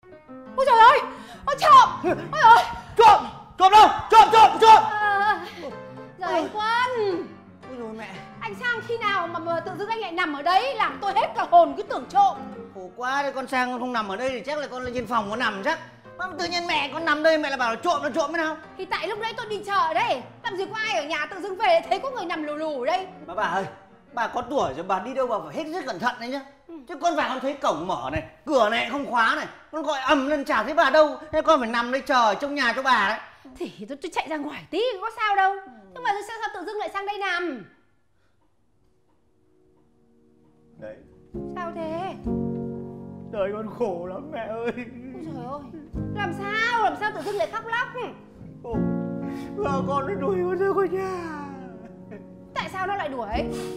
Ôi trời ơi, trộm. Ôi ơi, Trộm đâu? Trộm! Giời anh Quân. Ôi rồi mẹ. Anh sang khi nào mà tự dưng anh lại nằm ở đấy, làm tôi hết cả hồn cứ tưởng trộm. Khổ quá đấy, con sang con không nằm ở đây thì chắc là con lên trên phòng con nằm chắc. Mà tự nhiên mẹ con nằm đây mẹ lại bảo là trộm thế nào? Thì tại lúc đấy tôi đi chợ đấy, làm gì có ai ở nhà, tự dưng về thấy có người nằm lù lù ở đây. Mà bà ơi, bà có tuổi rồi, bà đi đâu bà phải hết sức cẩn thận đấy nhá. Chứ con vào con thấy cổng mở này, cửa này không khóa này, con gọi ầm lên chả thấy bà đâu, thế con phải nằm đây chờ trong nhà cho bà đấy. Thì tôi chạy ra ngoài tí có sao đâu. Nhưng mà sao tự dưng lại sang đây nằm? Đấy. Sao thế? Đời con khổ lắm mẹ ơi. Ôi trời ơi, làm sao tự dưng lại khóc lóc? Vợ con nó đuổi con ra khỏi nhà. Tại sao nó lại đuổi?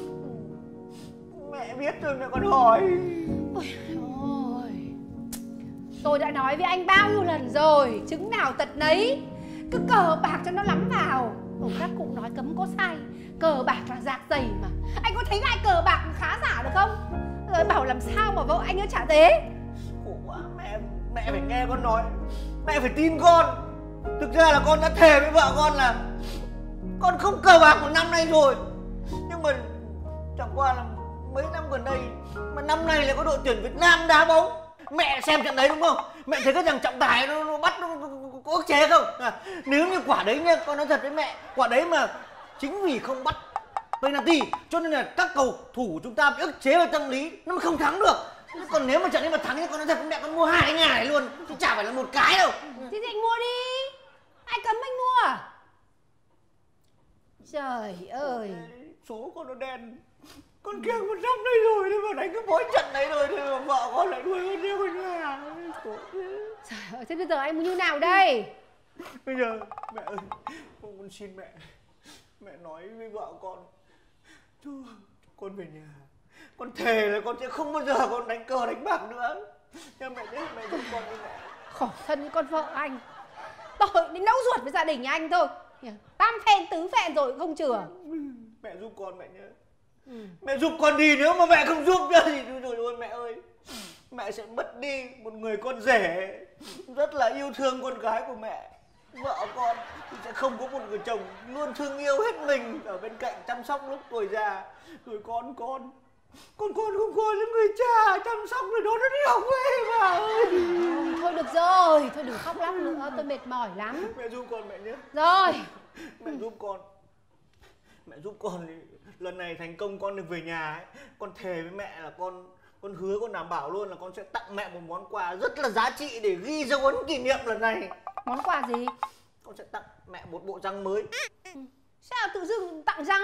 Mẹ biết rồi mẹ còn hỏi. Ôi ôi, tôi đã nói với anh bao nhiêu lần rồi, chứng nào tật nấy, cứ cờ bạc cho nó lắm vào. Các cụ nói cấm có sai, cờ bạc là giạc giày mà. Anh có thấy ai cờ bạc khá giả được không? Rồi bảo làm sao mà vợ anh nó chả thế. Khổ quá, mẹ phải nghe con nói, mẹ phải tin con. Thực ra là con đã thề với vợ con là con không cờ bạc một năm nay rồi. Nhưng mà chẳng qua là mấy năm gần đây, mà năm nay lại có đội tuyển Việt Nam đá bóng. Mẹ xem trận đấy đúng không? Mẹ thấy cái thằng trọng tài nó bắt nó có ức chế không? Nếu như quả đấy nha, con nói thật với mẹ, quả đấy mà chính vì không bắt penalty cho nên là các cầu thủ chúng ta bị ức chế về tâm lý, nó mới không thắng được. Còn nếu mà trận đấy mà thắng thì con nói thật với mẹ, con mua 2 cái nhà này luôn, chứ chả phải là một cái đâu. Thì anh mua đi, ai cấm anh mua à? Trời ơi, Số con nó đen. Con kiêng một năm đây rồi, nhưng mà đánh cái mỗi trận đấy rồi thì mà vợ con lại đuổi con đi vào nhà. trời ơi, thế bây giờ anh muốn như nào đây? Bây giờ mẹ ơi, con xin mẹ nói với vợ con cho con về nhà. Con thề là con sẽ không bao giờ con đánh cờ đánh bạc nữa. Nha mẹ nhé, mẹ giúp con đi mẹ. Khổ thân với con vợ anh, tội đến nấu ruột với gia đình nhà anh thôi. Tam phen tứ phen rồi không chừa. Mẹ giúp con mẹ nhé. Mẹ giúp con đi, nếu mà mẹ không giúp nữa thì rồi ôi mẹ ơi, mẹ sẽ mất đi một người con rể rất là yêu thương con gái của mẹ. Vợ con thì sẽ không có một người chồng luôn thương yêu hết mình ở bên cạnh chăm sóc lúc tuổi già. Rồi con không có những người cha chăm sóc rồi đó, nó đi học về mà ơi. Thôi được rồi, thôi đừng khóc lóc nữa, tôi mệt mỏi lắm. Mẹ giúp con mẹ nhé. Rồi. Mẹ giúp con. Mẹ giúp con thì lần này thành công con được về nhà ấy, con thề với mẹ là con hứa, con đảm bảo luôn là con sẽ tặng mẹ một món quà rất là giá trị để ghi dấu ấn kỷ niệm lần này. Món quà gì? Con sẽ tặng mẹ một bộ răng mới. Sao tự dưng tặng răng?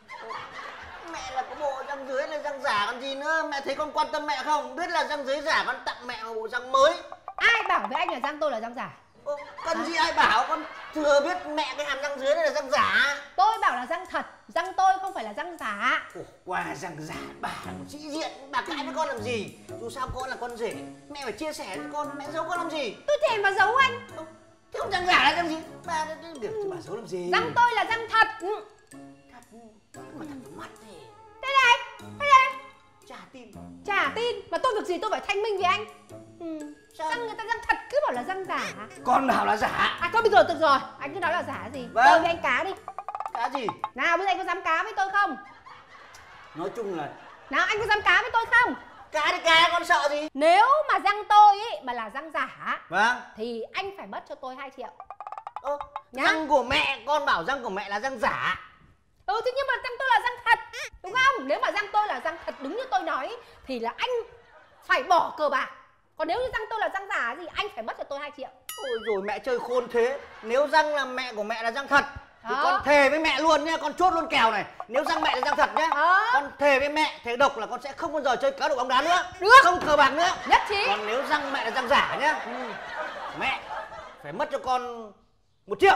Mẹ là có bộ răng dưới là răng giả còn gì nữa. Mẹ thấy con quan tâm mẹ không? Biết là răng dưới giả, con tặng mẹ một bộ răng mới. Ai bảo với anh là răng tôi là răng giả? Cần gì ai bảo, con thừa biết mẹ cái hàm răng dưới này là răng giả. Tôi bảo là răng thật, răng tôi không phải là răng giả. Khổ qua răng giả, bà là một sĩ diện, bà cãi với con làm gì? Dù sao con là con rể, mẹ phải chia sẻ với con, mẹ giấu con làm gì? Tôi thèm mà giấu anh. Thế không răng giả là răng gì? Bà bà giấu làm gì? Răng tôi là răng thật. Thật, mà thật mắt thì. Đây này. Chả tin. Chả tin, mà tôi việc gì tôi phải thanh minh với anh. Răng người ta răng thật cứ bảo là răng giả. Con bảo là giả. À thôi bây giờ được rồi, anh cứ nói là giả gì. Vâng. Tôi với anh cá đi. Cá gì? Nào bây giờ anh có dám cá với tôi không? Nói chung là Nào anh có dám cá với tôi không? cá thì cá, con sợ gì? Nếu mà răng tôi ấy mà là răng giả, Vâng. thì anh phải mất cho tôi 2 triệu. Răng của mẹ, con bảo răng của mẹ là răng giả. Thế nhưng mà răng tôi là răng thật, đúng không? Nếu mà răng tôi là răng thật đúng như tôi nói thì là anh phải bỏ cờ bạc. Còn nếu như răng tôi là răng giả thì anh phải mất cho tôi 2 triệu. Ôi rồi mẹ chơi khôn thế. Nếu răng là mẹ của mẹ là răng thật thì Đó. con thề với mẹ luôn nhá, con chốt luôn kèo này. Nếu răng mẹ là răng thật nhá, con thề với mẹ, thề độc là con sẽ không bao giờ chơi cá độ bóng đá nữa. Được. Không cờ bạc nữa. Nhất trí. Còn nếu răng mẹ là răng giả nhá, mẹ phải mất cho con 1 triệu.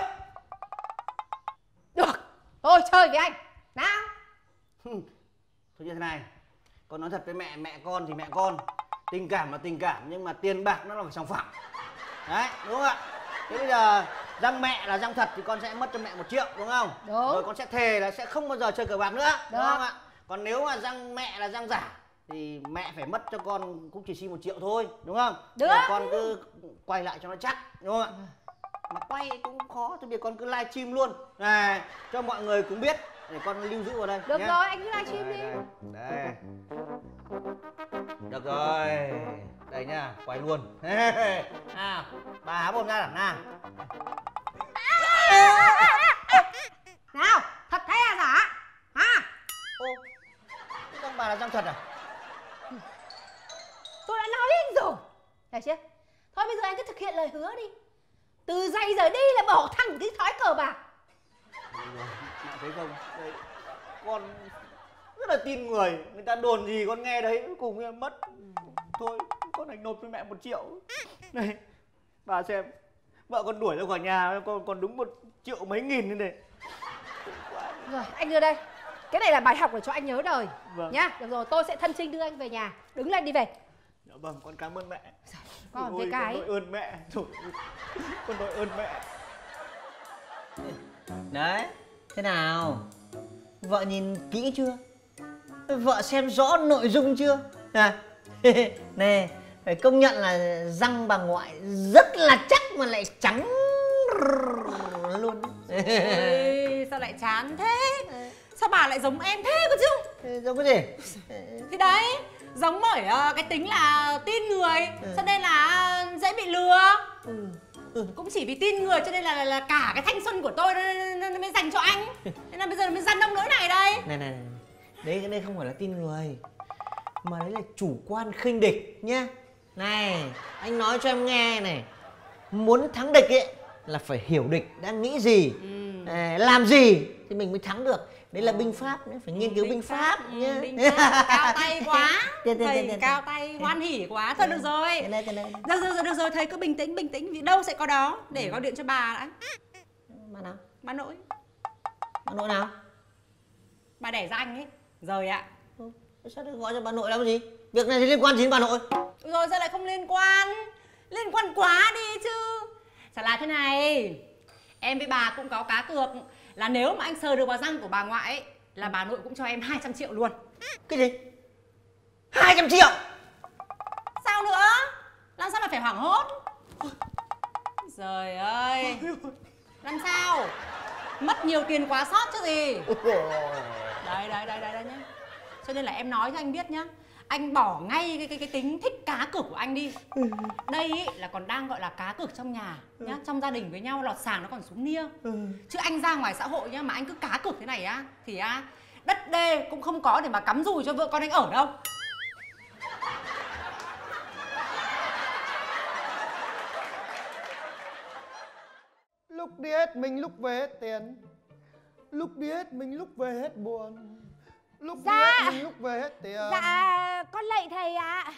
Được. Thôi chơi với anh. Nào. Thôi như thế này, con nói thật với mẹ, mẹ con thì mẹ con, tình cảm là tình cảm nhưng mà tiền bạc nó là phải sòng phẳng. Đấy, đúng không ạ? Thế bây giờ răng mẹ là răng thật thì con sẽ mất cho mẹ 1 triệu, đúng không? Đúng. Rồi con sẽ thề là sẽ không bao giờ chơi cờ bạc nữa, Được. đúng không ạ? Còn nếu mà răng mẹ là răng giả thì mẹ phải mất cho con cũng chỉ xin 1 triệu thôi, đúng không? Được. Con cứ quay lại cho nó chắc, đúng không ạ? Mà quay cũng khó, thì bây giờ con cứ livestream luôn này cho mọi người cũng biết để con lưu giữ vào đây. Được nhé. rồi, anh cứ livestream đi. Đây. Được rồi. Đây nhá, quay luôn. Nào, bà há mồm ra nào. Nào, thật thế à giả? Hả? Ô, thế con bà là Giang thật à? Tôi đã nói với anh rồi. Thấy chưa? Thôi bây giờ anh cứ thực hiện lời hứa đi. Từ giây giờ đi là bỏ thẳng cái thói cờ bạc. Mẹ thấy không? Đấy, con rất là tin người ta đồn gì con nghe đấy, cuối cùng em mất. Thôi, con đành nộp cho mẹ 1 triệu. Này, bà xem, vợ con đuổi ra khỏi nhà, còn đúng 1 triệu mấy nghìn nữa này. Rồi, anh đưa đây. Cái này là bài học để cho anh nhớ đời. Vâng. Nhá, được rồi, tôi sẽ thân trinh đưa anh về nhà. Đứng lên đi về. Dạ vâng, con cảm ơn mẹ. Còn Ôi, cái cái con đội ơn mẹ. Trời ơi, con đội ơn mẹ. Đấy, thế nào? Vợ nhìn kỹ chưa? Vợ xem rõ nội dung chưa? À, nè, phải công nhận là răng bà ngoại rất là chắc mà lại trắng luôn. Ôi, sao lại chán thế? Sao bà lại giống em thế cơ chứ? Giống cái gì? Thì đấy, giống bởi cái tính là tin người, cho nên là dễ bị lừa. Cũng chỉ vì tin người cho nên là cả cái thanh xuân của tôi nó mới dành cho anh. Nên là bây giờ mới dằn nông nỗi này đây. Này, đấy cái đây không phải là tin người, mà đấy là chủ quan khinh địch nhá. Này, anh nói cho em nghe này, muốn thắng địch ấy là phải hiểu địch đang nghĩ gì, làm gì thì mình mới thắng được. Đấy là binh pháp, phải nghiên cứu binh pháp nhá. Binh pháp cao tay quá. Thầy cao tay hoan hỉ quá. Thôi được rồi. Được rồi, thầy cứ bình tĩnh, vì đâu sẽ có đó. Để gọi điện cho bà đã. Bà nào? Bà nội. Bà nội nào? Bà đẻ ra anh ấy. Rồi ạ. Sao lại gọi cho bà nội làm gì? Việc này thì liên quan gì đến bà nội? Rồi sao lại không liên quan? Liên quan quá đi chứ. Chả là thế này, em với bà cũng có cá cược là nếu mà anh sờ được vào răng của bà ngoại ấy, là bà nội cũng cho em 200 triệu luôn. Cái gì? 200 triệu? Sao nữa? Làm sao mà phải hoảng hốt? Trời ơi, làm sao? Mất nhiều tiền quá sót chứ gì. Đây nhá. Cho nên là em nói cho anh biết nhá, anh bỏ ngay cái tính thích cá cược của anh đi. Đây ý, là còn đang gọi là cá cược trong nhà nhá, trong gia đình với nhau, lọt sàng nó còn xuống nia. Chứ anh ra ngoài xã hội nhá, mà anh cứ cá cược thế này á thì đất đê cũng không có để mà cắm dùi cho vợ con anh ở đâu. Lúc đi hết mình lúc về hết tiền, lúc đi hết mình lúc về hết buồn, lúc đi hết mình lúc về hết tiền. Dạ con lạy thầy ạ.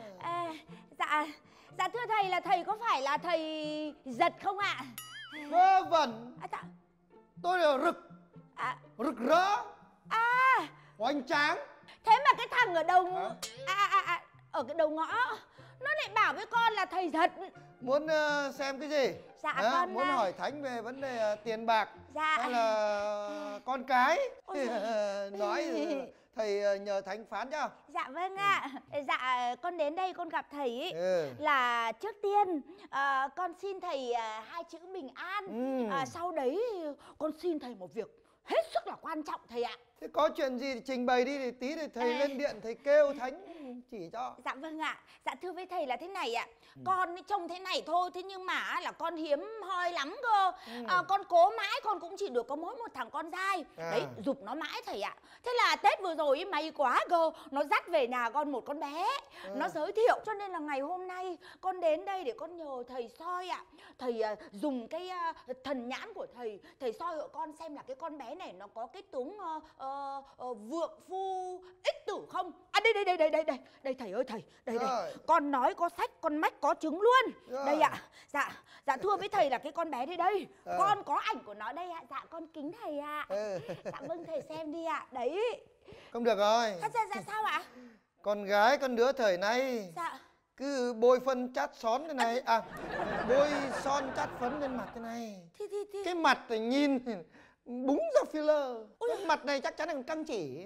Dạ thưa thầy, là thầy có phải là thầy Giật không ạ? Vớ vẩn. Dạ. Tôi là rực rỡ, hoành tráng. Thế mà cái thằng ở đầu ở cái đầu ngõ nó lại bảo với con là thầy Giật. Muốn xem cái gì? Dạ con muốn hỏi Thánh về vấn đề tiền bạc, dạ, hay là con cái? Nói thầy nhờ Thánh phán cho. Dạ vâng ạ. Dạ con đến đây con gặp thầy ý, là trước tiên con xin thầy 2 chữ bình an. Sau đấy con xin thầy một việc hết sức là quan trọng thầy ạ. Thế có chuyện gì thì trình bày đi, thì tí thì thầy lên điện thầy kêu Thánh chỉ cho. Dạ vâng ạ. Dạ thưa với thầy là thế này ạ. Con trông thế này thôi, thế nhưng mà là con hiếm hoi lắm cơ. Con cố mãi con cũng chỉ được có mỗi một thằng con trai. Đấy, giục nó mãi thầy ạ. Thế là Tết vừa rồi ý, may quá cơ, nó dắt về nhà con một con bé. Nó giới thiệu, cho nên là ngày hôm nay con đến đây để con nhờ thầy soi ạ. Thầy dùng cái thần nhãn của thầy, thầy soi hộ con xem là cái con bé này nó có cái tướng vượng phu ích tử không. Đây thầy ơi thầy, đây con nói có sách con mách có chứng luôn. Đây ạ. Dạ thưa với thầy là cái con bé đây, con có ảnh của nó đây ạ. Dạ con kính thầy ạ. Dạ vâng thầy xem đi ạ. Đấy. Không được rồi. Dạ sao ạ? Con gái con đứa thời nay cứ bôi phân chát xón thế này, bôi son chát phấn lên mặt thế này. Cái mặt thì nhìn búng ra filler. Cái mặt này chắc chắn là căng chỉ.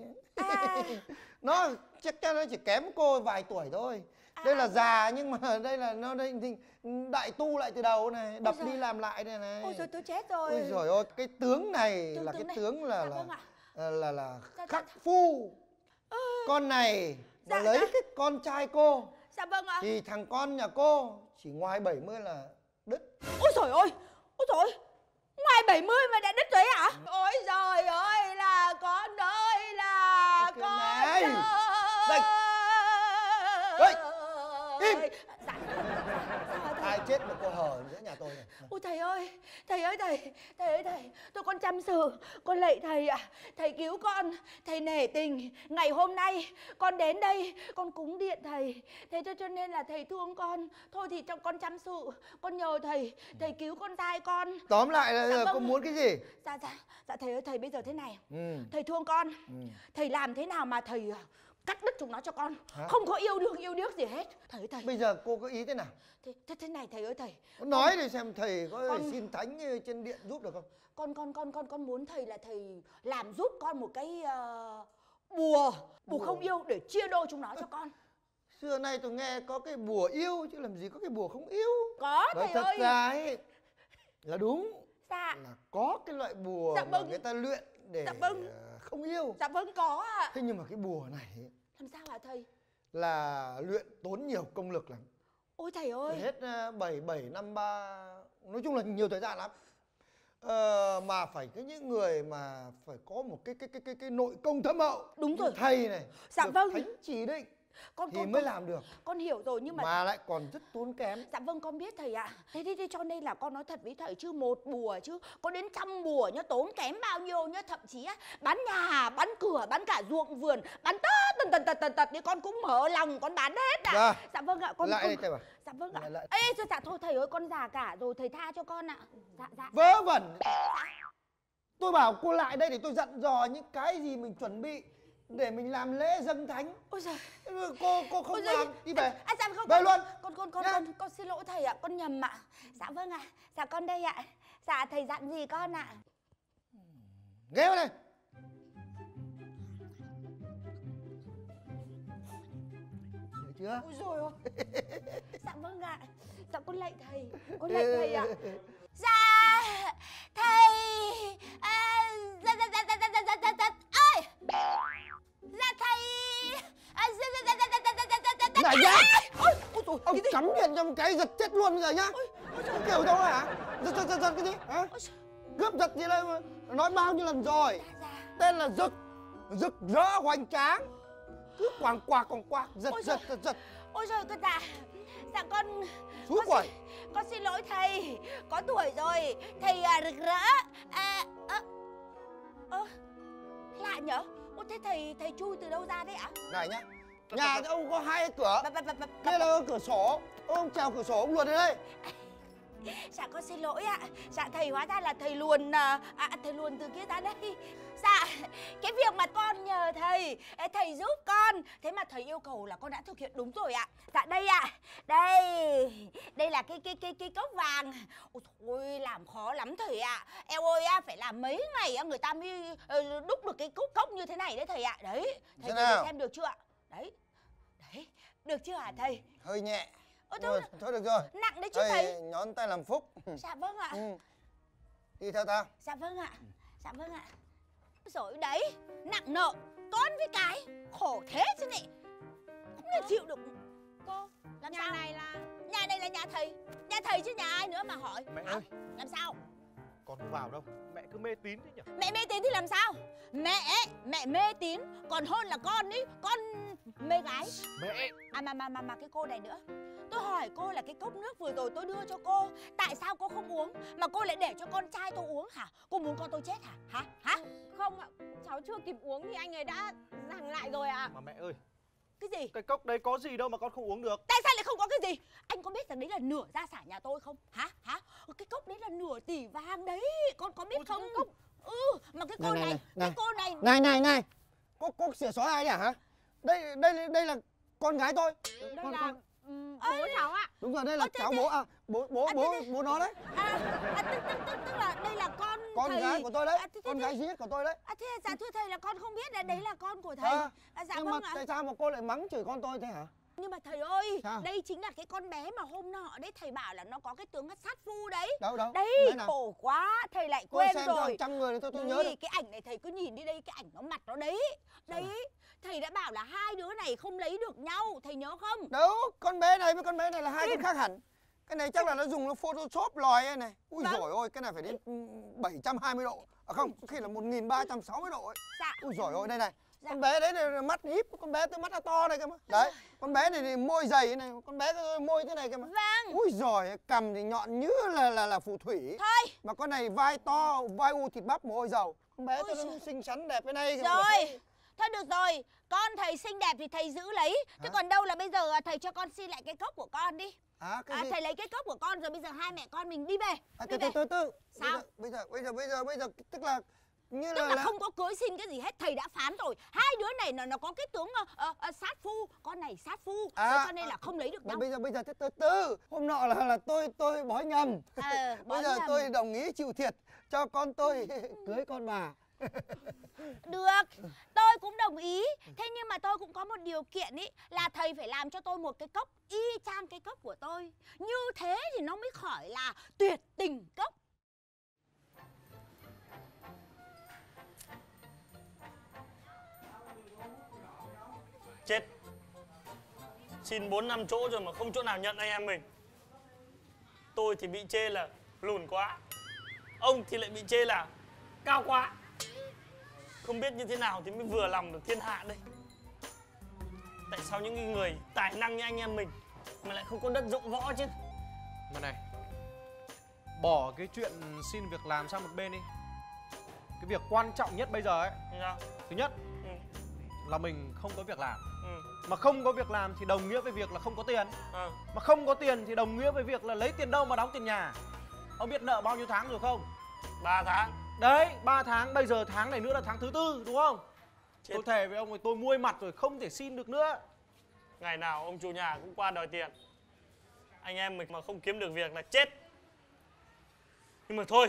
Nó chắc chắn nó chỉ kém cô vài tuổi thôi. Đây là già nhưng mà đây là nó đây thì đại tu lại từ đầu này, đập đi làm lại này này. Ôi giời, tôi chết rồi. Ôi giời ơi, cái tướng này là cái tướng là khắc phu. Con này nó lấy cái con trai cô. Dạ vâng ạ. Thì thằng con nhà cô chỉ ngoài 70 là đứt. Ôi trời ơi, ôi trời ơi, ngoài 70 mà đã đứt rồi hả? Ôi trời ơi là con ơi là con này. ơi. Đây. Đây. Im. Dạ. Ai chết mà cô hờ giữa nhà tôi này. Ôi thầy ơi, thầy ơi thầy, tôi con chăm sự, con lạy thầy ạ, thầy cứu con, thầy nể tình, ngày hôm nay con đến đây, con cúng điện thầy, thế cho nên là thầy thương con, thôi thì trong con chăm sự, con nhờ thầy cứu con trai con. Tóm lại là Dạ vâng. cô muốn cái gì? Dạ thầy ơi, thầy bây giờ thế này, thầy thương con, thầy làm thế nào mà thầy cắt đứt chúng nó cho con. Hả? Không có yêu đương yêu điếc gì hết. Thầy ơi thầy. Bây giờ cô có ý thế nào? Thế này thầy ơi thầy. Nói đi xem thầy có xin thánh trên điện giúp được không? Con muốn thầy là thầy làm giúp con một cái bùa không yêu để chia đôi chúng nó cho con. Xưa nay tôi nghe có cái bùa yêu chứ làm gì có cái bùa không yêu. Có thầy thật ơi. Thật ra ấy là đúng. Dạ. Là có cái loại bùa dạ vâng. mà người ta luyện để dạ vâng. không yêu. Dạ vâng có ạ. Thế nhưng mà cái bùa này làm sao hả thầy? Là luyện tốn nhiều công lực lắm. Ôi thầy ơi. Hết 7753, nói chung là nhiều thời gian lắm. Mà phải cái những người mà phải có một cái nội công thâm hậu. Đúng rồi. Thầy này. Dạ vâng. Thánh chỉ định con mới làm được. Con hiểu rồi nhưng mà lại còn rất tốn kém. Dạ vâng con biết thầy ạ. Thế cho nên là con nói thật với thầy chứ một bùa chứ có đến 100 bùa nhá, tốn kém bao nhiêu nhá, thậm chí á bán nhà, bán cửa, bán cả ruộng vườn, bán tất thì con cũng mở lòng con bán hết ạ. Dạ vâng ạ con. Lại đây thầy bảo. Dạ vâng ạ. Ê dạ thôi thầy ơi, con già cả rồi, thầy tha cho con ạ. Dạ. Vớ vẩn. Tôi bảo cô lại đây để tôi dặn dò những cái gì mình chuẩn bị để mình làm lễ dâng thánh. Ôi giời. Cô không làm đi về. Dạ không. Về luôn. Con xin lỗi thầy ạ, con nhầm ạ. Dạ vâng ạ. Dạ con đây ạ. Dạ thầy dặn gì con ạ? Ghé vào đây. Được chưa? Ôi giời ơi. Dạ vâng ạ. Dạ con lạy thầy. Con lạy thầy ạ. Dạ thầy ơi. Dạ thầy. Này nhá. Ông cắm điện trong cái giật chết luôn bây giờ nhá. Kiểu đâu hả? Giật cái gì? Hả? Cướp giật gì đây mà? Nói bao nhiêu lần rồi. Tên là rực rỡ hoành tráng. Cứ quàng quạc giật. Ôi giời con dạ con Xúi quẩy. Con xin lỗi thầy, có tuổi rồi, thầy rực rỡ. Lạ nhở? Ôi thế thầy chui từ đâu ra đấy ạ? Này nhá, nhà ông có 2 cửa. Đây là cửa sổ. Ông trèo cửa sổ ông luồn đến đây. Dạ con xin lỗi ạ. Dạ thầy hóa ra là thầy luồn thầy luồn từ kia ra đây. Dạ cái việc mà con nhờ thầy giúp con, thế mà thầy yêu cầu là con đã thực hiện đúng rồi ạ. Dạ đây ạ. Đây là cái cốc vàng. Ôi thôi làm khó lắm thầy ạ. Eo ơi phải làm mấy ngày người ta mới đúc được cái cốc như thế này đấy thầy ạ. Đấy thầy xem được chưa ạ? Đấy được chưa hả thầy? Hơi nhẹ. Thôi được rồi. Nặng đấy chứ thầy. Nhón tay làm phúc. Dạ vâng ạ. Đi theo tao. Dạ vâng ạ. Rồi đấy, nặng nợ con với cái khổ thế chứ nị. Không thể chịu được. Cô, làm nhà sao? Nhà này là nhà thầy chứ nhà ai nữa mà hỏi. Mẹ ơi. Làm sao? Con không vào đâu. Mẹ cứ mê tín thế nhỉ? Mẹ mê tín thì làm sao? Mẹ mê tín còn hơn là con ý. Con mê gái. Mẹ. Mà cái cô này nữa. Tôi hỏi cô là cái cốc nước vừa rồi tôi đưa cho cô, tại sao cô không uống mà cô lại để cho con trai tôi uống hả? Cô muốn con tôi chết hả? Hả? Không ạ, cháu chưa kịp uống thì anh ấy đã giằng lại rồi ạ. Mà mẹ ơi, cái gì? Cái cốc đấy có gì đâu mà con không uống được. Tại sao lại không có cái gì? Anh có biết rằng đấy là nửa gia sản nhà tôi không? Hả? Cái cốc đấy là nửa tỷ vàng đấy. Con có biết không? Mà cái cô này. Cái cô này. Này. Cô xỉa xóa ai nhỉ hả? Đây là con gái tôi. Đây là bố cháu ạ. Đúng rồi, đây là cháu bố nó đấy. Tức là đây là con thầy... gái của tôi đấy. Con gái duy nhất của tôi đấy. Thế dạ thưa thầy là con không biết là đấy là con của thầy. Dạ nhưng vâng mà ạ. tại sao mà cô lại mắng chửi con tôi thế hả? Nhưng mà thầy ơi, sao? đây chính là cái con bé mà hôm nọ đấy thầy bảo là nó có cái tướng sát phu đấy. Đâu? Đấy, khổ quá, thầy lại quên xem rồi. cho 100 người tôi nhớ được. Cái ảnh này thầy cứ nhìn đi đây, cái ảnh nó mặt nó đấy. Đấy, thầy đã bảo là hai đứa này không lấy được nhau, thầy nhớ không? Đâu, con bé này với con bé này là hai con khác hẳn. Cái này chắc là nó dùng nó Photoshop lòi đây này. Ui giời ơi, cái này phải đến 720 độ. Không, có khi là 1360 độ ấy. Dạ. Ui giời ơi, đây này. Con bé đấy là mắt híp, con bé tôi mắt nó to này cơ mà. Đấy, con bé này thì môi dày này, con bé môi thế này cơ mà. Vâng. Ui giời, cằm thì nhọn như là phù thủy. Thôi. Mà con này vai to, vai u thịt bắp mồ hôi dầu. Con bé tôi nó xinh xắn đẹp cái này. Rồi, thôi được rồi, con thầy xinh đẹp thì thầy giữ lấy. Thế còn đâu là bây giờ thầy cho con xin lại cái cốc của con đi. Thầy lấy cái cốc của con rồi bây giờ hai mẹ con mình đi về. Từ. Sao? Bây giờ tức là như tức là không có cưới xin cái gì hết, thầy đã phán rồi. Hai đứa này nó có cái tướng sát phu, con này sát phu, cho nên là không lấy được nhau. Bây giờ từ. Hôm nọ là tôi bói nhầm. Bây giờ tôi đồng ý chịu thiệt cho con tôi cưới con bà. Được, tôi cũng đồng ý. Thế nhưng mà tôi cũng có một điều kiện ý, là thầy phải làm cho tôi một cái cốc y chang cái cốc của tôi. Như thế thì nó mới khỏi là tuyệt tình cốc. Chết. Xin 4-5 chỗ rồi mà không chỗ nào nhận anh em mình. Tôi thì bị chê là lùn quá, ông thì lại bị chê là cao quá. Không biết như thế nào thì mới vừa lòng được thiên hạ đây. Tại sao những người tài năng như anh em mình mà lại không có đất dụng võ chứ? Mà này, bỏ cái chuyện xin việc làm sang một bên đi. Cái việc quan trọng nhất bây giờ ấy, thứ nhất là mình không có việc làm. Mà không có việc làm thì đồng nghĩa với việc là không có tiền. Mà không có tiền thì đồng nghĩa với việc là lấy tiền đâu mà đóng tiền nhà. Ông biết nợ bao nhiêu tháng rồi không? 3 tháng. Đấy, 3 tháng, bây giờ tháng này nữa là tháng thứ 4, đúng không? Chết. Tôi thề với ông là tôi muôi mặt rồi, không thể xin được nữa. Ngày nào ông chủ nhà cũng qua đòi tiền. Anh em mình mà không kiếm được việc là chết. Nhưng mà thôi,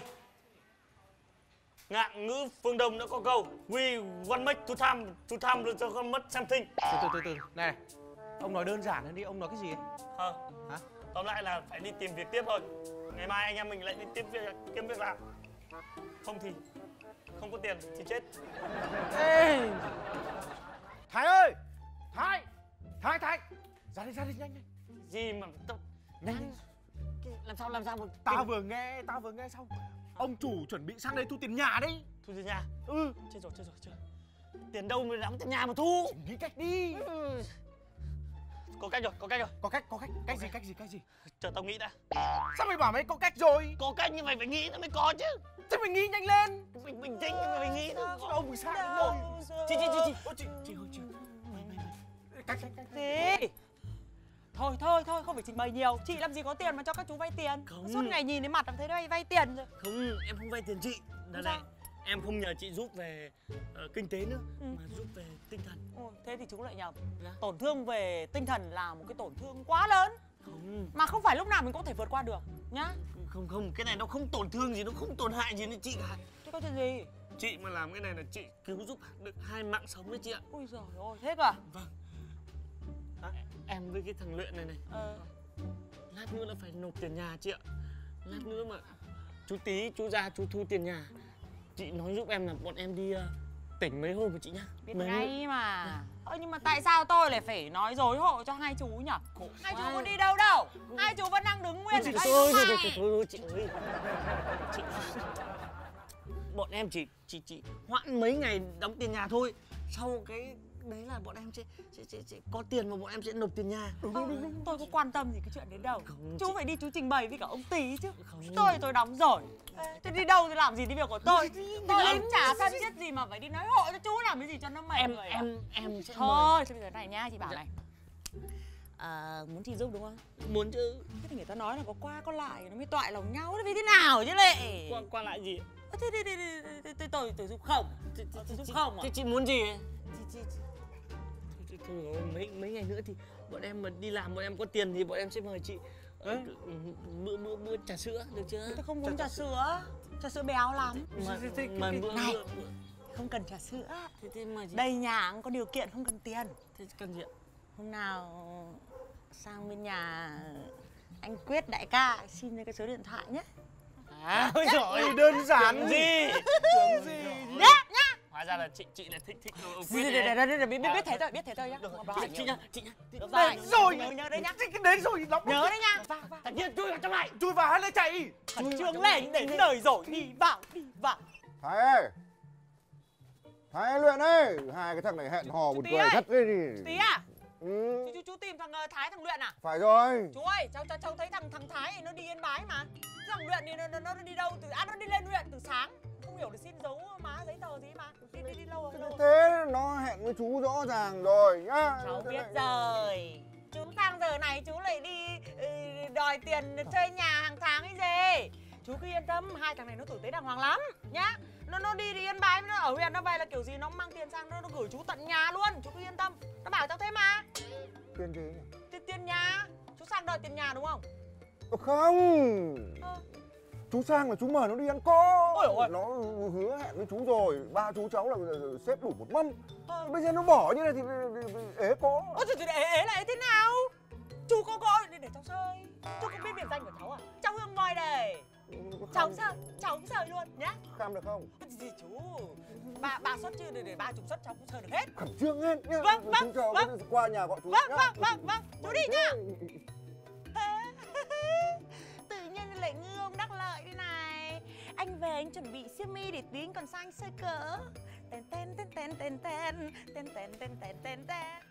ngạn ngữ phương Đông đã có câu We want make to time cho con mất something. Từ, này, ông nói đơn giản hơn đi, ông nói cái gì ấy? Hả? Tóm lại là phải đi tìm việc tiếp thôi. Ngày mai anh em mình lại đi kiếm việc làm. Không thì không có tiền thì chết. Ê! Thái ơi! Thái! Ra đi nhanh. Gì mà Nhanh. Làm sao mà Tao vừa nghe xong. Ông chủ chuẩn bị sang đây thu tiền nhà đấy. thu tiền nhà? Chết rồi. Tiền đâu mà đóng tiền nhà mà thu? Nghĩ cách đi. Có cách rồi. Cách gì? Chờ tao nghĩ đã. Sao mày bảo mày có cách rồi? Có cách nhưng mày phải nghĩ nó mới có chứ. Thế mày nghĩ nhanh lên. Mình bình tĩnh nhưng mà phải nghĩ thôi. Ông bị sai rồi. Chị Cách Gì? Thôi, không phải trình bày nhiều. Chị làm gì có tiền mà cho các chú vay tiền. Không. Suốt ngày nhìn thấy mặt làm thấy đây vay tiền rồi. Không, em không vay tiền chị. Này, em không nhờ chị giúp về kinh tế nữa, mà giúp về tinh thần. Thế thì chú lại nhầm. Tổn thương về tinh thần là một cái tổn thương quá lớn. Không. Mà không phải lúc nào mình có thể vượt qua được nhá. Không, cái này nó không tổn thương gì, nó không tổn hại gì đến chị cả. Thế có chuyện gì? Chị mà làm cái này là chị cứu giúp được 2 mạng sống đấy chị ạ. Ôi giời ơi, thế cả? Vâng. Em với cái thằng Luyện này lát nữa là phải nộp tiền nhà chị ạ. Lát nữa mà chú Tí, chú ra, chú thu tiền nhà, chị nói giúp em là bọn em đi tỉnh mấy hôm của chị nhá. Biết ngay mà. Nhưng mà tại sao tôi lại phải nói dối hộ cho hai chú nhỉ? Hai chú có đi đâu đâu? Hai chú vẫn đang đứng nguyên. Thôi chị ơi. Chị... Bọn em chỉ hoãn mấy ngày đóng tiền nhà thôi. Sau cái đấy là bọn em sẽ có tiền và bọn em sẽ nộp tiền nhà. Đúng. Tôi có quan tâm gì cái chuyện đến đâu. Không, chú phải đi chú trình bày với cả ông Tí chứ. Không. Tôi đóng rồi. Thế đi đâu thì làm gì đi việc của tôi. Tôi cũng chả thân thiết gì mà phải đi nói hộ cho chú làm cái gì cho nó mệt người. Em sẽ thôi bây giờ này nha, chị bảo này. Muốn chị giúp đúng không? Muốn chứ. Thế thì người ta nói là có qua có lại nó mới toại lòng nhau, nó vì thế nào chứ lệ. Qua lại gì? Thế tôi giúp không. Tôi giúp không à? Thế chị muốn gì? Thôi mấy ngày nữa thì bọn em mà đi làm, bọn em có tiền thì bọn em sẽ mời chị bữa trà sữa được chưa? Tôi không uống trà sữa béo lắm. Mà bữa này, không cần trà sữa. Thế mà đây nhà có điều kiện không cần tiền. Thế cần gì ạ? Hôm nào sang bên nhà anh Quyết đại ca xin cái số điện thoại nhé. Ôi giời, đơn giản gì? Tưởng gì? Nhá. Hóa ra là chị là thích ông Quyết Biết thế thôi nhá. Chị nhá. Đến rồi. Nhớ đấy nhá. Đến rồi lắm. Nhớ đấy nhá. Thật nhiên chui vào trong này. Chui vào hay là chạy? Khẩn trương lên, đến đời rồi, đi vào. Thái ơi, Thái Luyện ơi, hai cái thằng này hẹn hò buồn cười thật đấy đi. Tí à? Ừ. Chú tìm thằng Thái, thằng Luyện à? Phải rồi. Chú ơi, cháu thấy thằng Thái này nó đi Yên Bái mà. Thằng Luyện thì nó đi đâu từ nó đi lên huyện từ sáng. Không hiểu để xin dấu má giấy tờ gì mà. Đi lâu rồi. Thế nó hẹn với chú rõ ràng rồi nhá. Cháu biết rồi. Chú sang giờ này chú lại đi đòi tiền chơi nhà hàng tháng cái gì. Chú cứ yên tâm, hai thằng này nó tử tế đàng hoàng lắm nhá. Nó đi Yên Bái, nó ở huyện nó về là kiểu gì nó mang tiền sang, nó gửi chú tận nhà luôn. Chú cứ yên tâm, nó bảo cháu thế mà. Tiền gì? Tiền nhà. Chú sang đòi tiền nhà đúng không? Không. Chú sang là chú mời nó đi ăn cỗ. Ôi ôi. Nó hứa hẹn với chú rồi. Ba chú cháu là xếp đủ một mâm. Bây giờ nó bỏ như này thì ế cỗ. Ôi trời, ế là ế thế nào? Chú có coi để cháu sơi. Chú có biết biệt danh của cháu à? Cháu Hương Moi đây. Cháu cũng sơi luôn nhá. Kham được không? Gì chú? Ba suất chứ để ba chục suất cháu cũng sơi được hết. Khẩn trương hết nhá. Vâng. Qua nhà gọi chú. Vâng. Chú đi nhá. Tự nhiên lại ngư ông Đắc Lợi thế này. Anh về anh chuẩn bị xiêm mi để tí anh còn sang anh sơi cỡ. Tên.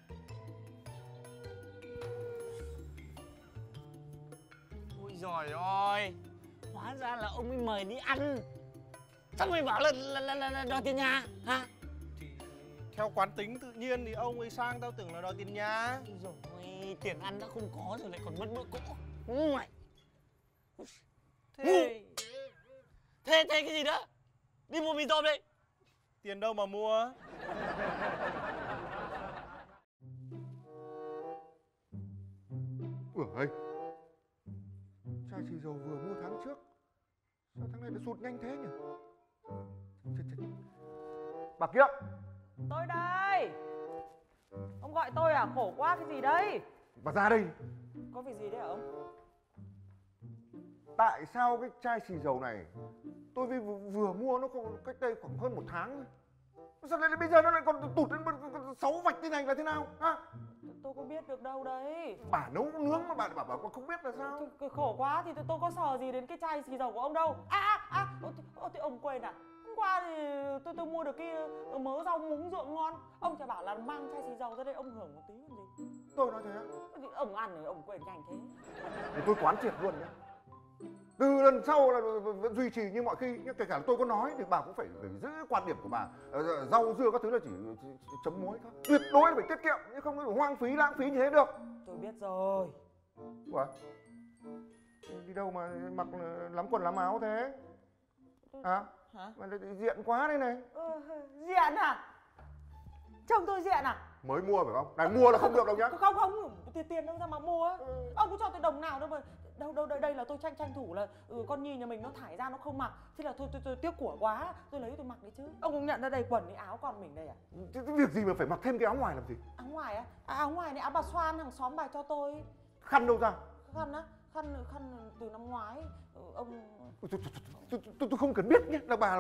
Ôi giời ơi, hóa ra là ông ấy mời đi ăn. Sao mày bảo là đòi tiền nhà hả? Thì theo quán tính tự nhiên thì ông ấy sang tao tưởng là đòi tiền nhà. Rồi tiền ăn đã không có rồi lại còn mất bữa cỗ. Ngoài. Thế cái gì đó? Đi mua mì tôm đi. Tiền đâu mà mua? Ơi, chai xì dầu vừa mua tháng trước, sao tháng này lại sụt nhanh thế nhỉ? Chết. Bà Kiệm. Tôi đây. Ông gọi tôi à? Khổ quá, cái gì đây? Bà ra đây. Có việc gì đấy hả ông? Tại sao cái chai xì dầu này tôi vừa mua nó cách đây khoảng hơn 1 tháng thôi, sao lại bây giờ nó lại còn tụt đến 6 vạch thế này là thế nào hả? Tôi có biết được đâu đấy. Bà nấu nướng mà bà bảo không biết là sao? Khổ quá thì tôi có sờ gì đến cái chai xì dầu của ông đâu. Thì ông quên à? Hôm qua thì tôi mua được cái mớ rau muống ruộng ngon. Ông chả bảo là mang chai xì dầu ra đây ông hưởng một tí còn gì. Tôi nói thế á? Thì ông ăn rồi ông quên nhanh thế. Thì tôi quán triệt luôn nhé. Từ lần sau là vẫn duy trì như mọi khi, nhưng kể cả là tôi có nói thì bà cũng phải giữ quan điểm của bà. Rau dưa các thứ là chỉ chấm muối thôi. Tuyệt đối là phải tiết kiệm, chứ không có hoang phí, lãng phí như thế được. Tôi biết rồi. Ủa? Đi đâu mà mặc lắm quần lắm áo thế? Hả? Mà diện quá đây này. Diện à? Chồng tôi diện à? Mới mua phải không? Này mua là không được đâu nhá. Không, tiền đâu ra mà mua. Ông có cho tôi đồng nào đâu mà. Đâu đây là tôi tranh thủ là con Nhi nhà mình nó thải ra nó không mặc, thế là tôi tiếc của quá, tôi lấy tôi mặc đấy chứ. Ông cũng nhận ra đây quần cái áo con mình đây à? Cái việc gì mà phải mặc thêm cái áo ngoài làm gì? Áo ngoài á? Áo ngoài này áo bà Xoan hàng xóm bà cho tôi. Khăn đâu ra? Khăn á? Khăn từ năm ngoái. Ông tôi không cần biết nhé, là bà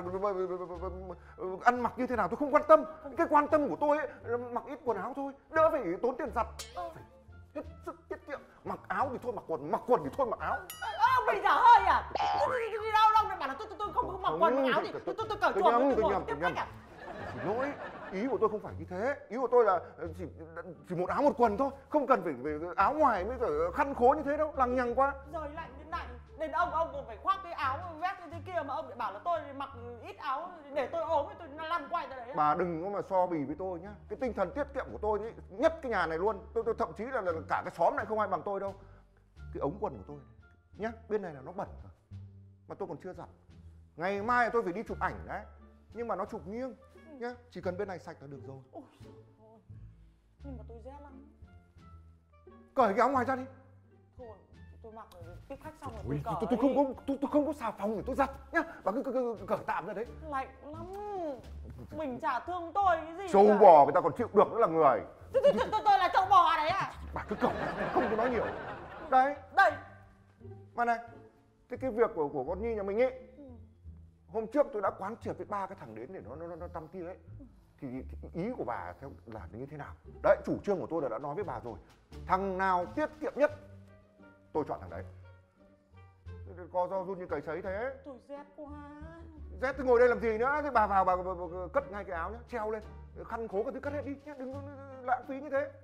ăn mặc như thế nào tôi không quan tâm. Cái quan tâm của tôi ấy là mặc ít quần áo thôi, đỡ phải tốn tiền giặt. Phải hết sức tiết kiệm. Mặc áo thì thôi mặc quần thì thôi mặc áo. Ông bị dở hơi à? Đi đâu để bảo là tôi không mặc quần mặc áo thì tôi cởi chuồng tôi nhầm. Xin lỗi, ý của tôi không phải như thế. Ý của tôi là chỉ một áo một quần thôi, không cần phải áo ngoài mới phải khăn khố như thế đâu, lằng nhằng quá. Rồi lạnh đến ông còn phải khoác cái áo vét như thế kia mà ông lại bảo là tôi mặc ít áo để tôi ốm tôi lăn quay ra đấy. Bà đừng có mà so bì với tôi nhá. Cái tinh thần tiết kiệm của tôi ấy, nhất cái nhà này luôn. Tôi thậm chí là cả cái xóm này không ai bằng tôi đâu. Cái ống quần của tôi này, nhá, bên này là nó bẩn rồi mà tôi còn chưa giặt. Ngày mai tôi phải đi chụp ảnh đấy, nhưng mà nó chụp nghiêng nhá, chỉ cần bên này sạch là được rồi. Ôi, nhưng mà tôi rét lắm. Cởi cái áo ngoài ra đi. Thôi Tôi mặc rồi tiếp khách xong rồi tôi cởi. Tôi không có xà phòng để tôi giặt nhá. Bà cứ cởi tạm ra đấy. Lạnh lắm. Mình chả thương tôi cái gì. Trâu bò người ta còn chịu được nữa là người. Tôi là trâu bò đấy à? Bà cứ cởi, không có nói nhiều. Đấy. Đây. Mà này, thế cái việc của con Nhi nhà mình ấy, hôm trước tôi đã quán triệt với 3 cái thằng đến để nó tăm tia ấy. Thì ý của bà theo là như thế nào? Đấy, chủ trương của tôi là đã nói với bà rồi. Thằng nào tiết kiệm nhất, tôi chọn thằng đấy. Co do run như cầy sấy thế. Tôi rét quá. Rét thì ngồi đây làm gì nữa? Thế bà vào bà cất ngay cái áo nhá, treo lên, khăn khố cái thứ cất hết đi nhá, đừng có lãng phí như thế.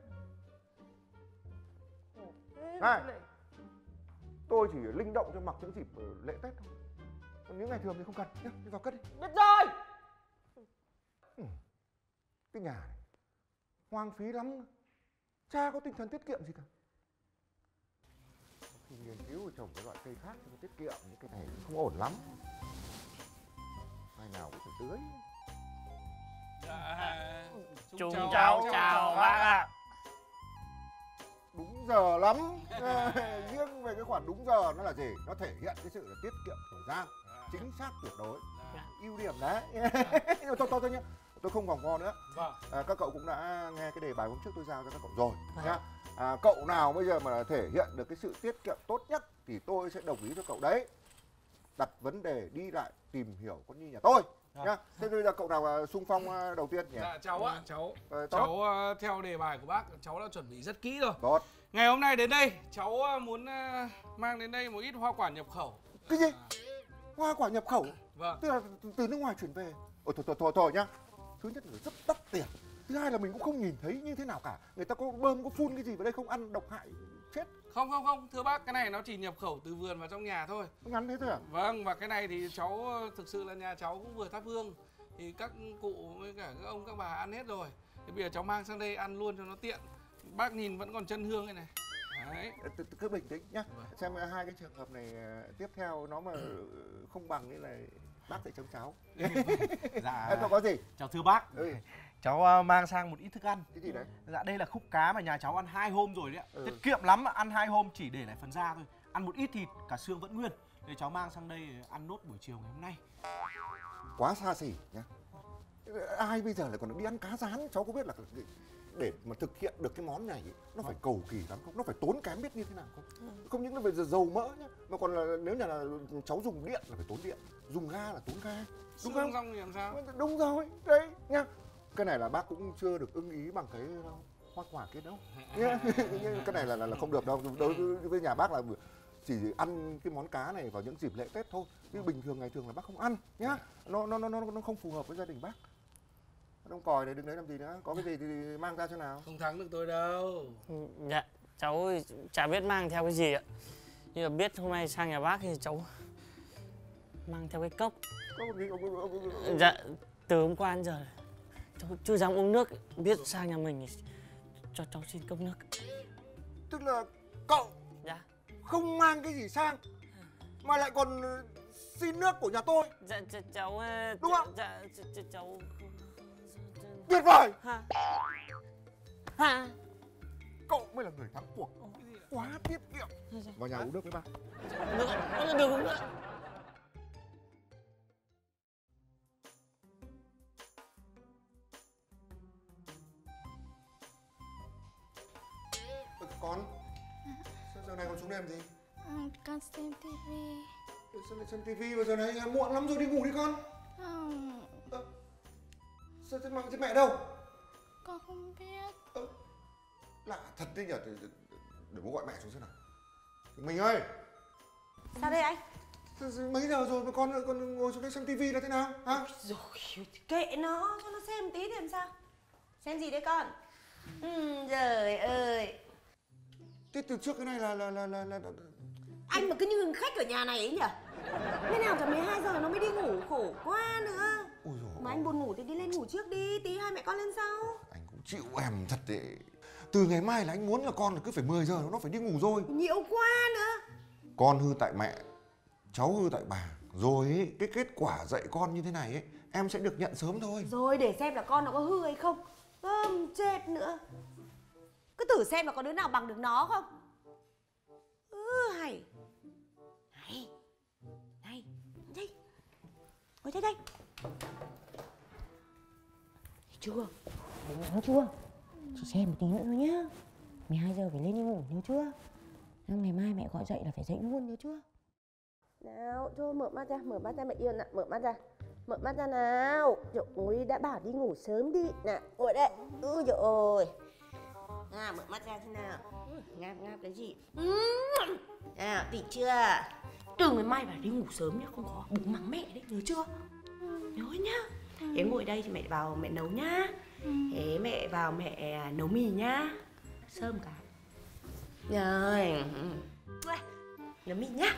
Này, tôi chỉ linh động cho mặc những dịp lễ Tết thôi. Còn những ngày thường thì không cần nhá, đi vào cất đi. Biết rồi. Cái nhà này hoang phí lắm, chả có tinh thần tiết kiệm gì cả. Khi nghiên cứu trồng cái loại cây khác cho tiết kiệm, những cái này không ổn lắm. Ngày nào cũng phải tưới. Chúng cháu chào bác ạ. Đúng giờ lắm. Riêng về cái khoản đúng giờ nó là gì? Nó thể hiện cái sự là tiết kiệm thời gian, chính xác tuyệt đối. Ưu điểm đấy. Thôi nhá, tôi không vòng vo nữa. Các cậu cũng đã nghe cái đề bài hôm trước tôi giao cho các cậu rồi nhá. Cậu nào bây giờ mà thể hiện được cái sự tiết kiệm tốt nhất thì tôi sẽ đồng ý cho cậu đấy. Đặt vấn đề đi lại tìm hiểu con Nhi nhà tôi nhá. Thế bây giờ cậu nào xung phong đầu tiên nhỉ? Dạ cháu ạ, cháu theo đề bài của bác cháu đã chuẩn bị rất kỹ rồi. Tốt. Ngày hôm nay đến đây cháu muốn mang đến đây một ít hoa quả nhập khẩu. Cái gì? Hoa quả nhập khẩu? Vâng. Tức là từ nước ngoài chuyển về. Thôi nhá. Thứ nhất là rất đắt tiền. Thứ hai là mình cũng không nhìn thấy như thế nào cả. Người ta có bơm, có phun cái gì vào đây không, ăn độc hại chết. Không, thưa bác, cái này nó chỉ nhập khẩu từ vườn vào trong nhà thôi. Ngắn thế thôi à? Vâng, và cái này thì cháu thực sự là nhà cháu cũng vừa thắp hương. Thì các cụ với cả các ông các bà ăn hết rồi. Thì bây giờ cháu mang sang đây ăn luôn cho nó tiện. Bác nhìn vẫn còn chân hương đây này. Đấy. Cứ bình tĩnh nhá. Xem hai cái trường hợp này tiếp theo nó mà không bằng như này bác sẽ chống cháu. Dạ. Cậu có gì? Chào thưa bác. Cháu mang sang một ít thức ăn. Cái gì đấy? Dạ đây là khúc cá mà nhà cháu ăn 2 hôm rồi đấy ạ. Tiết kiệm lắm, ăn 2 hôm chỉ để lại phần da thôi. Ăn một ít thịt, cả xương vẫn nguyên. Để cháu mang sang đây ăn nốt buổi chiều ngày hôm nay. Quá xa xỉ nhá. Ai bây giờ lại còn đi ăn cá rán? Cháu có biết là để mà thực hiện được cái món này nó phải cầu kỳ lắm không? Nó phải tốn kém biết như thế nào không? Không những nó phải dầu mỡ nhá, mà còn là nếu nhà là cháu dùng điện là phải tốn điện, dùng ga là tốn ga. Đúng không? Xong thì làm sao? Đúng rồi, đấy nhá. Cái này là bác cũng chưa được ưng ý bằng cái hoa quả kia đâu. Cái này là không được đâu. Đối với nhà bác là chỉ ăn cái món cá này vào những dịp lễ Tết thôi. Chứ bình thường ngày thường là bác không ăn nhá. Nó không phù hợp với gia đình bác. Đông còi này đừng đấy làm gì nữa. Có cái gì thì mang ra cho nào. Không thắng được tôi đâu. Dạ, cháu chả biết mang theo cái gì ạ. Nhưng mà biết hôm nay sang nhà bác thì cháu mang theo cái cốc. Dạ, từ hôm qua đến giờ cháu chưa dám uống nước. Biết sang nhà mình thì cho cháu xin cốc nước. Tức là cậu không mang cái gì sang mà lại còn xin nước của nhà tôi. Dạ, cháu... Đúng không? Dạ, cháu... Tuyệt vời! Hả? Cậu mới là người thắng cuộc. Quá tiết kiệm. Vào nhà uống nước với bác. Được uống nước. Con, sao giờ này con xuống đây làm gì? Con xem tivi. Sao lại xem tivi mà giờ này muộn lắm rồi, đi ngủ đi con. Sao thế mẹ đâu? Con không biết. Lạ thật đấy nhỉ. Để bố gọi mẹ xuống xem nào. Mình ơi. Sao đây anh? Mấy giờ rồi mà con ngồi xuống đây xem tivi là thế nào? Hả? Rồi, kệ nó, cho nó xem tí thì làm sao? Xem gì đấy con? Trời ơi. Thế từ trước cái này là Anh mà cứ như khách ở nhà này ấy nhỉ? Thế nào cả 12 giờ nó mới đi ngủ, khổ quá nữa. Ôi dồi. Mà anh buồn ngủ thì đi lên ngủ trước đi, tí hai mẹ con lên sau. Anh cũng chịu em thật đấy. Từ ngày mai là anh muốn là con là cứ phải 10 giờ nó phải đi ngủ rồi. Nhiều quá nữa. Con hư tại mẹ, cháu hư tại bà. Rồi ấy, cái kết quả dạy con như thế này ấy, em sẽ được nhận sớm thôi. Rồi để xem là con nó có hư hay không. Chết nữa. Cứ thử xem là có đứa nào bằng được nó không. hay. Này, này, đây, ngồi đây đây. Chưa, bố nắng chưa? Chị xem một tí nữa thôi nhá. 12 giờ phải lên đi ngủ, nhớ chưa? Ngày mai mẹ gọi dậy là phải dậy luôn, nhớ chưa? Nào, thôi mở mắt ra mẹ yêu nào, mở mắt ra. Mở mắt ra nào. Trời ơi, đã bảo đi ngủ sớm đi. Nào, ngồi đây. Ôi trời ơi. Nào, mở mắt ra thế nào. Ngáp cái gì? Nào, tỉnh chưa? Từ ngày mai phải đi ngủ sớm nhá, không có bố mắng mẹ đấy, nhớ chưa? Nhớ nhá. Thế ngồi đây thì mẹ vào mẹ nấu nhá. Thế mẹ vào mẹ nấu mì nhá. Sơm cả. Rồi. Nấu mì nhá.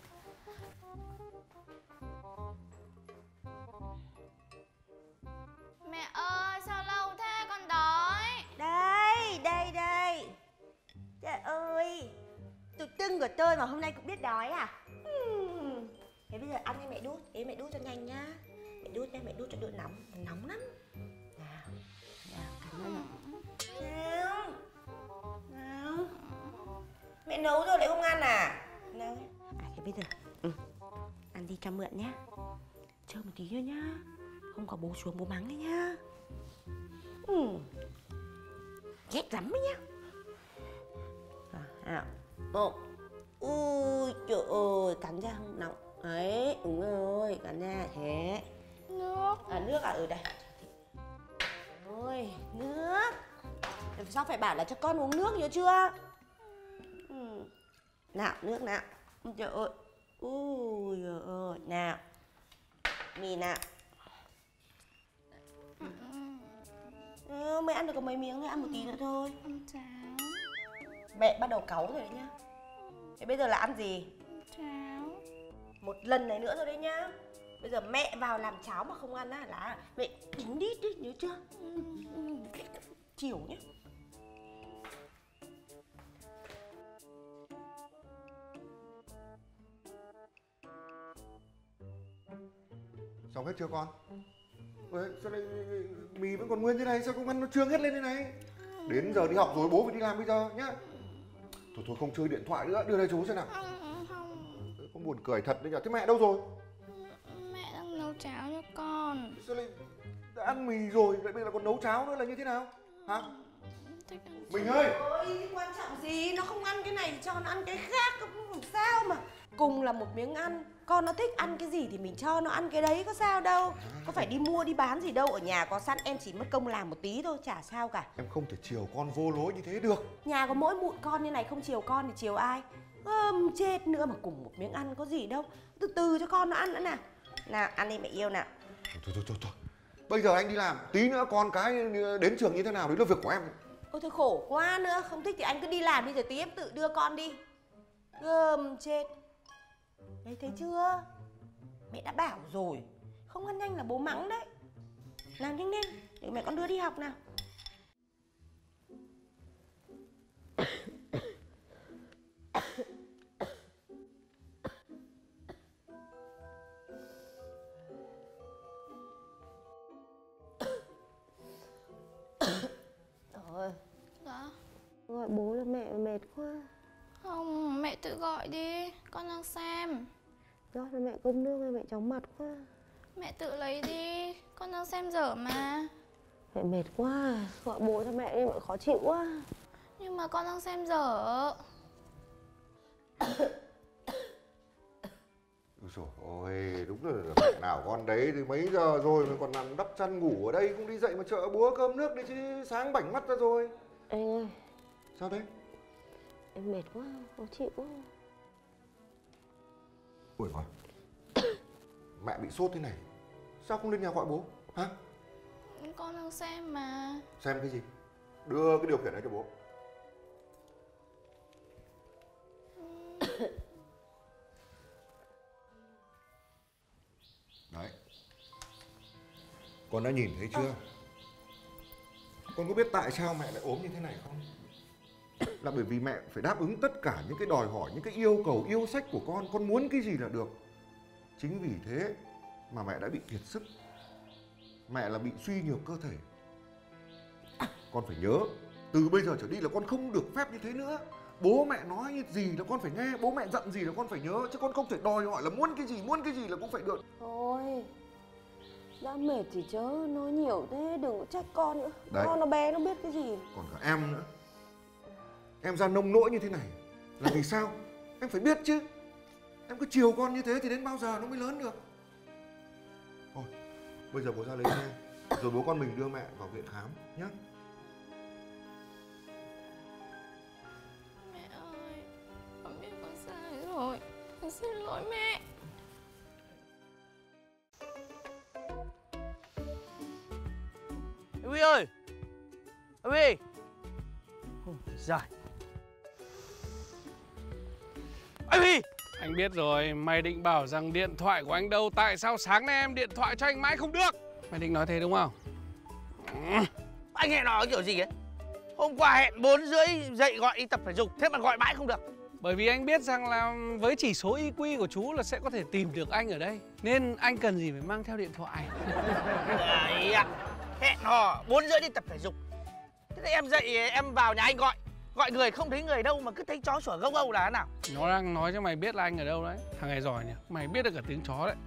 Mẹ ơi, sao lâu thế, con đói. Đây. Trời ơi, tự tưng của tôi mà hôm nay cũng biết đói à? Thế bây giờ ăn đi mẹ đút. Thế mẹ đút cho nhanh nhá. Mẹ đút cho đỡ nóng lắm. Nào, cảm ơn. Nào. Mẹ nấu rồi lại không ăn à? Nào. Thế bây giờ ăn đi cho mượn nhá. Chơi một tí thôi nhá. Không có bố xuống bố mắng đấy nhá. Ghét lắm đấy nhá. Nào. Một. Ui trời ơi, cắn ra không nóng. Đấy, đúng rồi, cắn ra thế. Nước. Nước à? Ở đây. Ôi, nước. Sao phải bảo là cho con uống nước nhớ chưa? Nào, nước nào. Trời ơi. Ui trời ơi. Nào. Mì nào. Mẹ ăn được có mấy miếng thôi, ăn một tí nữa thôi. Ăn cháo. Mẹ bắt đầu cáu rồi đấy nhá. Thế bây giờ là ăn gì? Cháo. Một lần này nữa rồi đấy nhá. Bây giờ mẹ vào làm cháo mà không ăn á là mẹ đánh đít đi, nhớ chưa? Chiều nhá. Xong hết chưa con? Ôi, sao đây mì vẫn còn nguyên thế này, sao không ăn nó trương hết lên thế này? Đến giờ đi học rồi, bố phải đi làm bây giờ nhá. Thôi không chơi điện thoại nữa, đưa đây chú xem nào. Con buồn cười thật đấy nhở. Thế mẹ đâu rồi? Mẹ đang nấu cháo cho con. Sao lại đã ăn mì rồi lại bây giờ còn nấu cháo nữa là như thế nào? Hả? Mình ơi! Ôi, quan trọng gì? Nó không ăn cái này thì cho nó ăn cái khác, không làm sao mà. Cùng là một miếng ăn, con nó thích ăn cái gì thì mình cho nó ăn cái đấy, có sao đâu. Có phải đi mua đi bán gì đâu, ở nhà có sẵn, em chỉ mất công làm một tí thôi, chả sao cả. Em không thể chiều con vô lối như thế được. Nhà có mỗi mụn con như này, không chiều con thì chiều ai? Chết nữa mà cùng một miếng ăn có gì đâu. Từ từ cho con nó ăn nữa nào. Nào, ăn đi mẹ yêu nào. Thôi. Bây giờ anh đi làm, tí nữa con cái đến trường như thế nào đấy là việc của em. Ôi thôi khổ quá nữa, không thích thì anh cứ đi làm đi rồi tí em tự đưa con đi. Chết. Đấy thấy chưa? Mẹ đã bảo rồi, không ăn nhanh là bố mắng đấy. Làm nhanh lên, để mẹ con đưa đi học nào. Rồi. Dạ. Gọi bố là mẹ mệt quá. Không, mẹ tự gọi đi, con đang xem. Rót cho mẹ cốc nước hay mẹ chóng mặt quá. Mẹ tự lấy đi, con đang xem dở mà. Mẹ mệt quá, gọi bố cho mẹ đi, mẹ khó chịu quá. Nhưng mà con đang xem dở. Rồi ôi, đúng là mẹ nào con đấy thì mấy giờ rồi mà còn nằm đắp chăn ngủ ở đây, không đi dậy mà chợ búa cơm nước đi chứ, sáng bảnh mắt ra rồi. Anh ơi. Sao đấy? Em mệt quá, khó chịu quá. Ôi rồi. Mẹ bị sốt thế này, sao không lên nhà gọi bố, hả? Con đang xem mà. Xem cái gì? Đưa cái điều khiển này cho bố. Đấy. Con đã nhìn thấy chưa? Con có biết tại sao mẹ lại ốm như thế này không? Là bởi vì mẹ phải đáp ứng tất cả những cái đòi hỏi, những cái yêu cầu yêu sách của con muốn cái gì là được. Chính vì thế mà mẹ đã bị kiệt sức. Mẹ là bị suy nhược cơ thể. Con phải nhớ, từ bây giờ trở đi là con không được phép như thế nữa. Bố mẹ nói như gì là con phải nghe, bố mẹ dặn gì là con phải nhớ, chứ con không thể đòi hỏi là muốn cái gì là cũng phải được. Thôi, đã mệt thì chớ nói nhiều thế, đừng có trách con nữa. Đấy. Con nó bé nó biết cái gì. Còn cả em nữa. Em ra nông nỗi như thế này là vì sao? Em phải biết chứ. Em cứ chiều con như thế thì đến bao giờ nó mới lớn được. Thôi, bây giờ bố ra lấy xe, rồi bố con mình đưa mẹ vào viện khám nhé. Mẹ ơi, con biết con sai rồi. Con xin lỗi mẹ. Huy ơi! Huy! Giời! Anh Huy! Anh biết rồi, mày định bảo rằng điện thoại của anh đâu. Tại sao sáng nay em điện thoại cho anh mãi không được? Mày định nói thế đúng không? Anh hẹn nói kiểu gì ấy? Hôm qua hẹn 4 rưỡi dậy gọi đi tập thể dục, thế mà gọi mãi không được. Bởi vì anh biết rằng là với chỉ số IQ của chú là sẽ có thể tìm được anh ở đây. Nên anh cần gì phải mang theo điện thoại. Đấy ạ. Hẹn hò 4 rưỡi đi tập thể dục. Thế thì em dậy em vào nhà anh gọi. Gọi người không thấy người đâu mà cứ thấy chó sủa gâu gâu là thế nào? Nó đang nói cho mày biết là anh ở đâu đấy. Thằng này giỏi nhỉ, mày biết được cả tiếng chó đấy.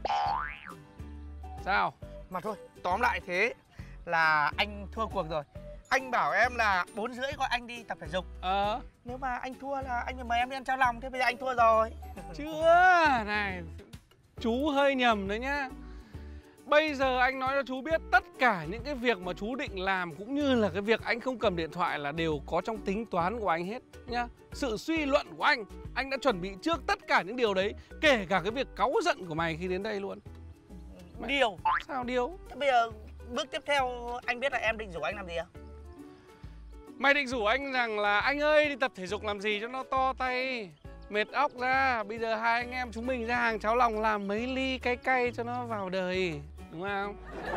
Sao? Mà thôi, tóm lại thế là anh thua cuộc rồi. Anh bảo em là 4 rưỡi gọi anh đi tập thể dục. Nếu mà anh thua là anh phải mời em đi ăn cháo lòng. Thế bây giờ anh thua rồi. Chưa, này, chú hơi nhầm đấy nhá. Bây giờ anh nói cho chú biết tất cả những cái việc mà chú định làm cũng như là cái việc anh không cầm điện thoại là đều có trong tính toán của anh hết nhá. Sự suy luận của anh đã chuẩn bị trước tất cả những điều đấy, kể cả cái việc cáu giận của mày khi đến đây luôn. Điều? Sao điều? Thế bây giờ bước tiếp theo anh biết là em định rủ anh làm gì không? Mày định rủ anh rằng là anh ơi đi tập thể dục làm gì cho nó to tay, mệt óc ra. Bây giờ hai anh em chúng mình ra hàng cháo lòng làm mấy ly cay cay cho nó vào đời, đúng không?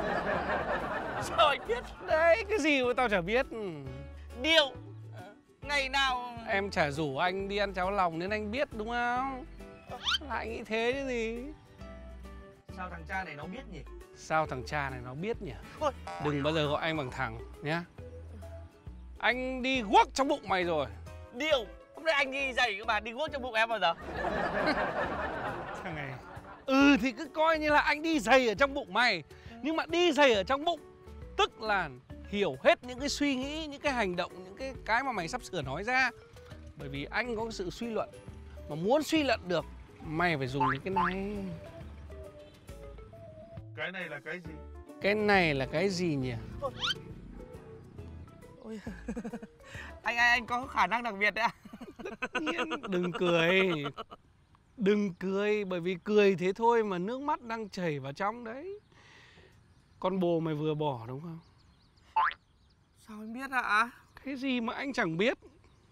Sao anh biết? Đấy, cái gì mà tao chả biết. Điều? Ngày nào... Em chả rủ anh đi ăn cháo lòng nên anh biết đúng không? Lại nghĩ thế chứ gì. Sao thằng cha này nó biết nhỉ? Sao thằng cha này nó biết nhỉ? Đừng bao giờ gọi anh bằng thằng nhá. Anh đi guốc trong bụng mày rồi. Điều? Hôm nay anh đi giày cơ mà, đi guốc trong bụng em bao giờ? Thằng này. Thì cứ coi như là anh đi giày ở trong bụng mày. Nhưng mà đi giày ở trong bụng tức là hiểu hết những cái suy nghĩ, những cái hành động, những cái mà mày sắp sửa nói ra. Bởi vì anh có cái sự suy luận. Mà muốn suy luận được, mày phải dùng những cái này. Cái này là cái gì? Cái này là cái gì nhỉ? Ôi. Anh có khả năng đặc biệt đấy à? Đừng cười. Đừng cười, bởi vì cười thế thôi mà nước mắt đang chảy vào trong đấy. Con bồ mày vừa bỏ đúng không? Sao anh biết ạ? Cái gì mà anh chẳng biết.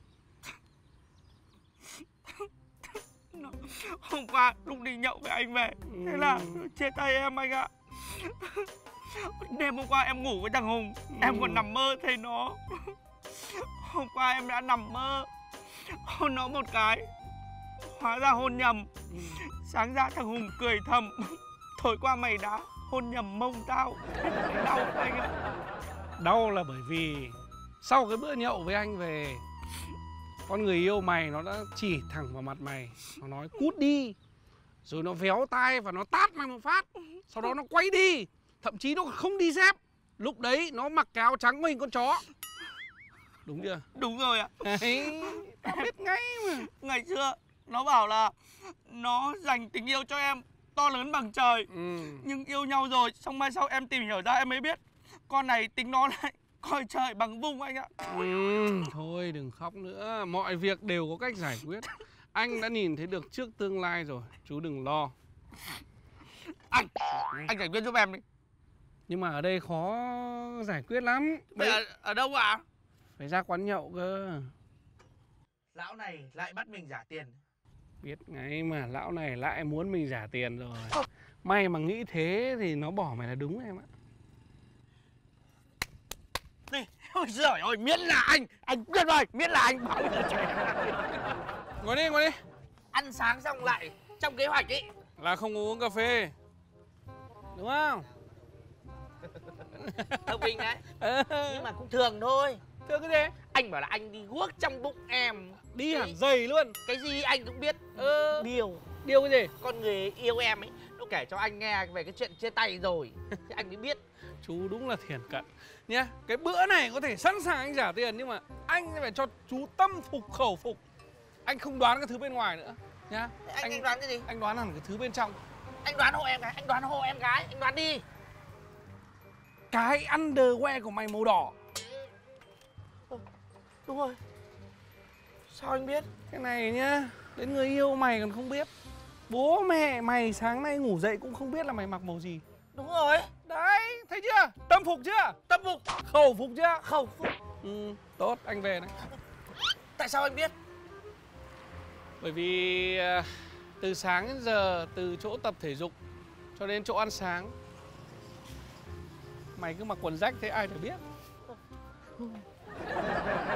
Hôm qua lúc đi nhậu với anh về, thế là chia tay em anh ạ. Đêm hôm qua em ngủ với thằng Hùng, em còn nằm mơ thấy nó. Hôm qua em đã nằm mơ hôn nó một cái, hóa ra hôn nhầm. Sáng ra thằng Hùng cười thầm, thôi qua mày đã hôn nhầm mông tao. Đau anh ạ. Đau là bởi vì sau cái bữa nhậu với anh về, con người yêu mày nó đã chỉ thẳng vào mặt mày, nó nói cút đi. Rồi nó véo tai và nó tát mày một phát. Sau đó nó quay đi. Thậm chí nó không đi dép. Lúc đấy nó mặc cái áo trắng với hình con chó. Đúng chưa? Đúng rồi ạ. Đấy, tao biết ngay mà. Ngày xưa nó bảo là nó dành tình yêu cho em to lớn bằng trời. Nhưng yêu nhau rồi, xong mai sau em tìm hiểu ra em mới biết con này tính nó lại coi trời bằng vung anh ạ. Thôi đừng khóc nữa. Mọi việc đều có cách giải quyết. Anh đã nhìn thấy được trước tương lai rồi. Chú đừng lo. Anh giải quyết giúp em đi. Nhưng mà ở đây khó giải quyết lắm. Vậy ở đâu ạ? Phải ra quán nhậu cơ. Lão này lại bắt mình trả tiền. Biết ngay mà, lão này lại muốn mình trả tiền rồi. May mà nghĩ thế thì nó bỏ mày là đúng em ạ. Đi, ôi giời ơi, miễn là anh biết rồi, miễn là anh bảo là chạy. Ngồi đi, ngồi đi. Ăn sáng xong lại trong kế hoạch ý là không uống cà phê, đúng không? Thông minh đấy. Nhưng mà cũng thường thôi. Thưa cái gì? Anh bảo là anh đi guốc trong bụng em. Đi hẳn dày luôn. Cái gì anh cũng biết. Điều cái gì? Con người yêu em ấy, nó kể cho anh nghe về cái chuyện chia tay rồi. Anh mới biết. Chú đúng là thiển cận nhá. Cái bữa này có thể sẵn sàng anh trả tiền, nhưng mà anh phải cho chú tâm phục khẩu phục. Anh không đoán cái thứ bên ngoài nữa nhá. Anh đoán cái gì? Anh đoán hẳn cái thứ bên trong. Anh đoán hộ em gái, anh đoán hộ em gái, anh đoán đi. Cái underwear của mày màu đỏ. Đúng rồi. Sao anh biết? Cái này nhá, đến người yêu mày còn không biết. Bố mẹ mày sáng nay ngủ dậy cũng không biết là mày mặc màu gì. Đúng rồi. Đấy, thấy chưa? Tâm phục chưa? Tâm phục. Khẩu phục chưa? Khẩu phục. Tốt, anh về đấy. Tại sao anh biết? Bởi vì từ sáng đến giờ, từ chỗ tập thể dục cho đến chỗ ăn sáng, mày cứ mặc quần rách thế ai thể biết.